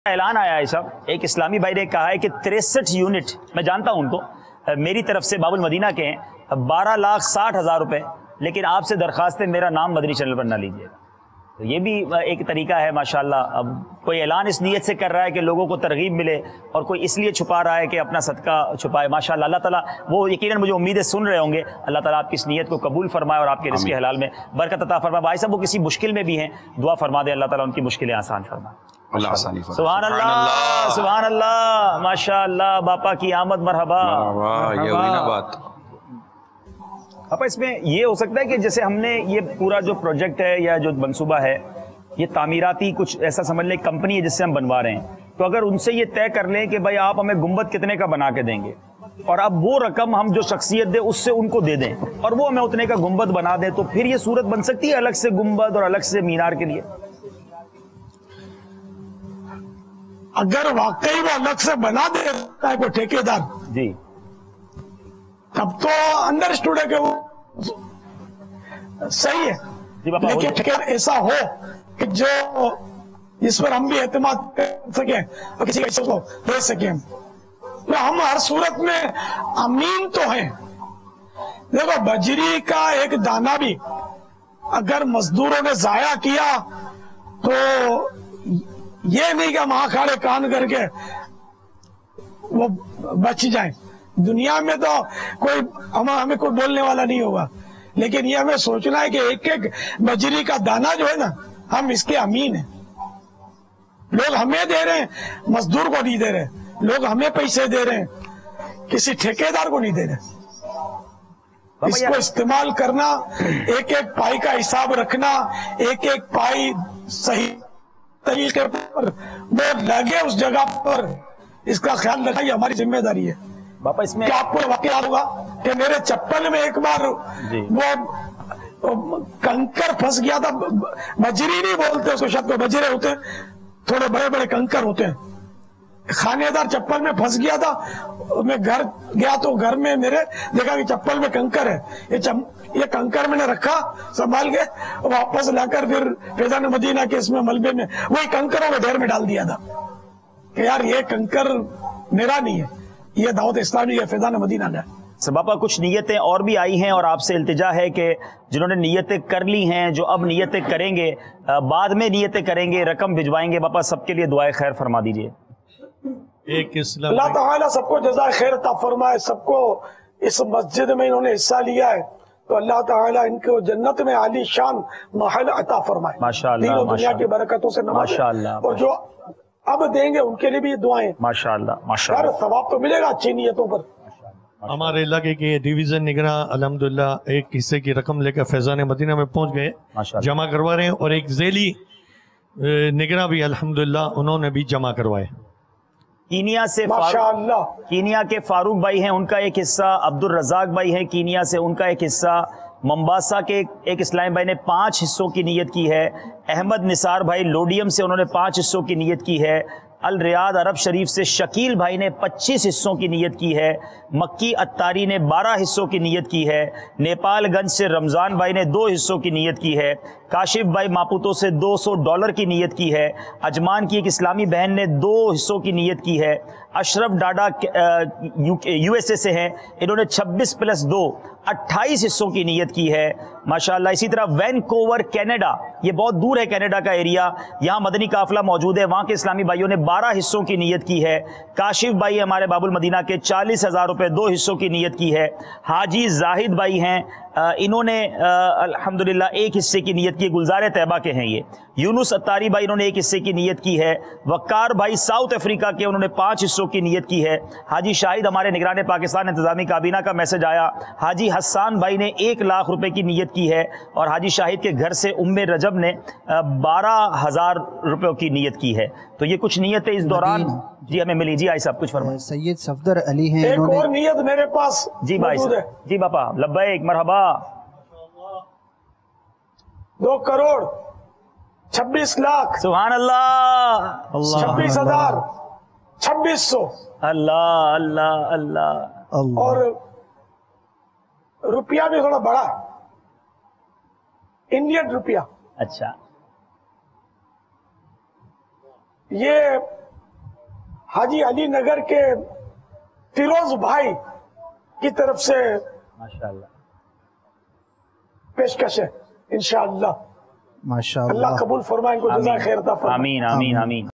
اعلان آیا ہے صاحب، ایک اسلامی بھائی نے کہا ہے کہ 63 یونٹ، میں جانتا ہوں ان کو، میری طرف سے باب المدینہ کے ہیں 12,60,000 روپے، لیکن آپ سے درخواست ہے میرا نام مدنی چینل پر نہ لیجیے گا۔ تو یہ بھی ایک طریقہ ہے ماشاءاللہ۔ اب کوئی اعلان اس نیت سے کر رہا ہے کہ لوگوں کو ترغیب ملے، اور کوئی اس لیے چھپا رہا ہے کہ اپنا صدقہ چھپائے۔ ماشاءاللہ اللہ تعالیٰ وہ یقیناً مجھے امیدیں سن رہے ہوں گے، اللہ تعالیٰ آپ کی اس نیت کو قبول فرمائے اور آپ کے رزق حلال میں برکت عطا فرمائے۔ بھائی صاحب وہ کسی مشکل میں بھی ہیں، دعا فرما دے اللہ تعالیٰ ان کی مشکلیں آسان فرمائے۔ اللہ آسانی فرمائے۔ سبحان اللہ سبحان اللہ، ماشاءاللہ باپا کی آمد مرحبا۔ یہ ہوئی نا بات۔ باپا اس میں یہ ہو سکتا ہے کہ جیسے ہم نے یہ پورا جو پروجیکٹ ہے یا جو منصوبہ ہے یہ تعمیراتی کچھ ایسا سمجھ لیں کمپنی ہے جس سے ہم بنوا رہے ہیں، تو اگر ان سے یہ طے کر لیں کہ بھائی آپ ہمیں گنبد کتنے کا بنا کے دیں گے، اور اب وہ رقم ہم جو شخصیت دے اس سے ان کو دے دیں اور وہ ہمیں اتنے کا گنبد بنا دیں، تو پھر یہ صورت بن سکتی ہے الگ سے گنبد اور الگ سے مینار کے لیے؟ اگر واقعی وہ الگ سے بنا دیتا ہے کوئی ٹھیکیدار جی تب تو انڈرسٹوڈ ہے کہ وہ صحیح ہے، جی باپا، لیکن ٹھیکیدار ایسا ہو کہ جو جس پر ہم بھی اعتماد کر سکیں اور کسی کا کو دے سکیں، تو ہم ہر صورت میں امین تو ہیں۔ دیکھو بجری کا ایک دانہ بھی اگر مزدوروں نے ضائع کیا تو یہ نہیں کہ ہم آنکھ آڑے کان کر کے وہ بچ جائیں۔ دنیا میں تو کوئی ہمیں کوئی بولنے والا نہیں ہوگا، لیکن یہ ہمیں سوچنا ہے کہ ایک ایک بجری کا دانہ جو ہے نا ہم اس کے امین ہیں۔ لوگ ہمیں دے رہے ہیں، مزدور کو نہیں دے رہے، لوگ ہمیں پیسے دے رہے ہیں، کسی ٹھیکیدار کو نہیں دے رہے۔ اس کو استعمال کرنا، ایک ایک پائی کا حساب رکھنا، ایک ایک پائی صحیح طریقے پر وہ لگے اس جگہ پر، اس کا خیال رکھنا یہ ہماری ذمہ داری ہے۔ باپا اس میں کہ آپ کو واقعہ ہوگا کہ میرے چپل میں ایک بار وہ کنکر پھنس گیا تھا، بجری نہیں بولتے اس کو، شاید کو بجرے ہوتے ہیں، تھوڑے بڑے بڑے کنکر ہوتے ہیں، خانے دار چپل میں پھنس گیا تھا۔ میں گھر گیا تو گھر میں میرے دیکھا کہ چپل میں کنکر ہے، یہ کنکر میں نے رکھا سنبھال کے، واپس لا کر پھر فیضان مدینہ کے اس میں ملبے میں وہی کنکروں میں ڈھیر میں ڈال دیا تھا کہ یار یہ کنکر میرا نہیں ہے، یہ دعوت اسلامی ہے، فیضان مدینہ کا۔ باپا کچھ نیتیں اور بھی آئی ہیں اور آپ سے التجا ہے کہ جنہوں نے نیتیں کر لی ہیں، جو اب نیتیں کریں گے، بعد میں نیتیں کریں گے، رقم بھجوائیں گے، باپا سب کے لیے دعائے خیر فرما دیجئے۔ اللہ تعالیٰ سب کو جزائے خیر عطا فرمائے، سب کو اس مسجد میں انہوں نے حصہ لیا ہے تو اللہ تعالیٰ ان کو جنت میں عالی شان محل عطا فرمائے، ماشاءاللہ، دین و دنیا کی برکتوں سے نوازے، ماشاءاللہ، اور جو اب دیں گے ان کے لیے بھی دعائیں، ماشاءاللہ یار ماشاءاللہ۔ ثواب تو ملے گا اچھی نیتوں پر۔ ہمارے علاقے کے ڈویژن نگراں الحمدللہ ایک حصے کی رقم لے کر فیضان مدینہ میں پہنچ گئے، جمع کروا رہے ہیں، اور ایک ذیلی نگراں بھی الحمدللہ انہوں نے بھی جمع کروائے۔ کینیا سے ماشاءاللہ کینیا کے فاروق بھائی ہیں، ان کا ایک حصہ، عبد الرزاق بھائی ہیں کینیا سے، ان کا ایک حصہ، ممباسا کے ایک اسلام بھائی نے 5 حصوں کی نیت کی ہے، احمد نثار بھائی لوڈیم سے انہوں نے 5 حصوں کی نیت کی ہے، الریاض عرب شریف سے شکیل بھائی نے 25 حصوں کی نیت کی ہے، مکی اتاری نے 12 حصوں کی نیت کی ہے، نیپال گنج سے رمضان بھائی نے 2 حصوں کی نیت کی ہے، کاشف بھائی ماپوتو سے $200 کی نیت کی ہے، اجمان کی ایک اسلامی بہن نے 2 حصوں کی نیت کی ہے، اشرف ڈاڈا یو ایس اے سے ہیں، انہوں نے 26 + 2 28 حصوں کی نیت کی ہے ماشاءاللہ۔ اسی طرح وینکوور کینیڈا، یہ بہت دور ہے کینیڈا کا ایریا، یہاں مدنی قافلہ موجود ہے، وہاں کے اسلامی بھائیوں نے 12 حصوں کی نیت کی ہے، کاشف بھائی ہمارے باب المدینہ کے 40,000 روپے 2 حصوں کی نیت کی ہے، حاجی زاہد بھائی ہیں، انہوں نے الحمدللہ 1 حصے کی نیت کی، گلزار طیبہ کے ہیں یہ، یونس اتاری بھائی انہوں نے 1 حصے کی نیت کی ہے، وقار بھائی ساؤتھ افریقہ کے، انہوں نے 5 حصوں کی نیت کی ہے، حاجی شاہد ہمارے نگران پاکستان انتظامی کابینہ کا میسج آیا، حاجی حسان بھائی نے 1 لاکھ روپے کی نیت کی ہے، اور حاجی شاہد کے گھر سے ام رجب نے 12,000 روپے کی نیت کی ہے۔ تو یہ کچھ نیتیں اس دوران جی ہمیں ملی۔ جی آئی صاحب کچھ فرمائیں۔ سید صفدر علی ہیں، ایک اور نیت میرے پاس جی بھائی موجود ہے، جی باپا لبیک مرحبا۔ 2 کروڑ 26 لاکھ سبحان اللہ 26,000 2600 اللہ اللہ اللہ۔ اور روپیہ بھی تھوڑا بڑا، انڈین روپیہ، اچھا یہ حاجی علی نگر کے فیروز بھائی کی طرف سے ماشاءاللہ پیشکش ہے انشاءاللہ. ماشاءاللہ. اللہ قبول فرمائے ان کو جزائے خیر عطا فرمائے. آمین آمین آمین.